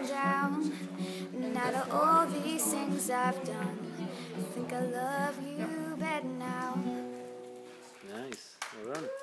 falling down. And out of all these things I've done, I think I love you better now. Nice. Well done.